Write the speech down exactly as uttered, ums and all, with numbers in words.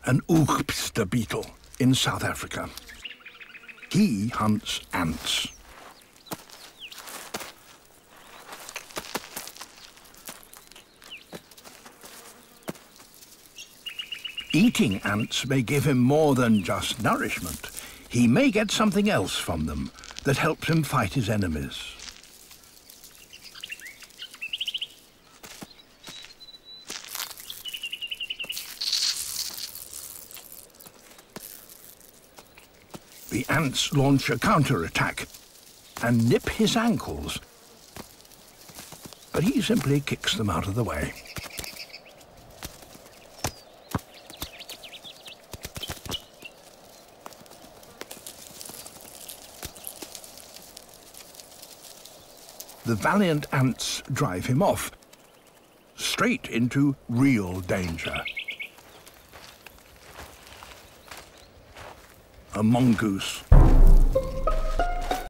an oogpster beetle in South Africa. He hunts ants. Eating ants may give him more than just nourishment. He may get something else from them that helps him fight his enemies. The ants launch a counterattack and nip his ankles, but he simply kicks them out of the way. The valiant ants drive him off, straight into real danger. A mongoose.